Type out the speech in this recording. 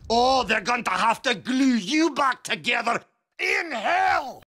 Oh, they're going to have to glue you back together in hell!